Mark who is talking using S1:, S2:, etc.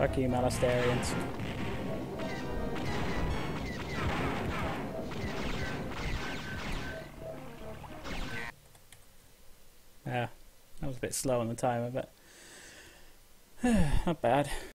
S1: Fuck you, Malastarians. Yeah, that was a bit slow on the timer, but not bad.